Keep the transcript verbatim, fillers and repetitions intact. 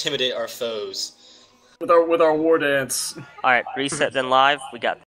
intimidate our foes. With our with our war dance. All right, reset then live. We got